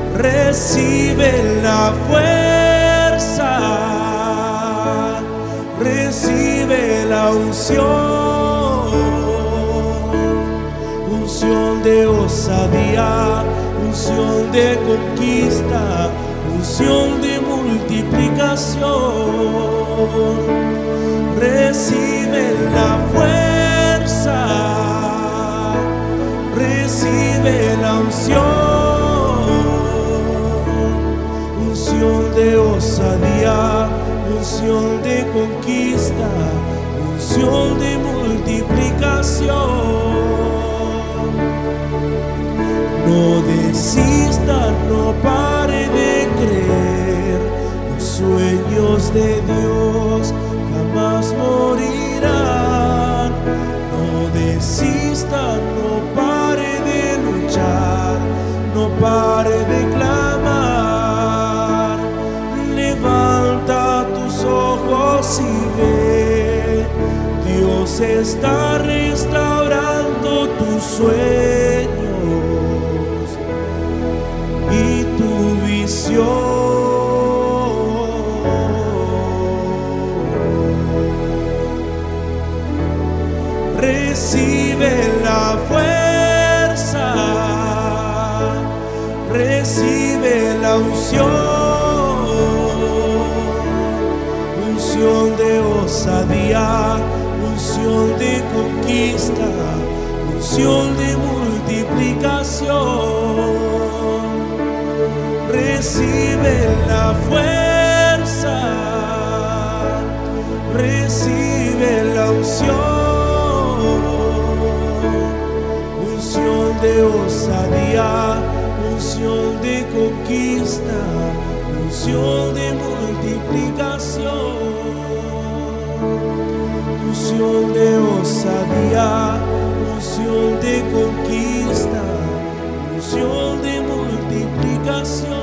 Recibe la fuerza, recibe la unción, unción de osadía, unción de conquista, unción de multiplicación. Recibe la fuerza, recibe la unción, unción de osadía, unción de conquista, unción de multiplicación. No desista, no pare de creer, los sueños de Dios jamás morirán. No desista, no pare de luchar, no pare de clamar. Levanta tus ojos y ve, Dios está restaurando tus sueños y tu visión. Recibe la fuerza, recibe la unción, unción de osadía, unción de conquista, unción de multiplicación. Recibe la fuerza, recibe la unción, unción de osadía, unción de conquista, unción de multiplicación, unción de osadía, unción de conquista, unción de multiplicación.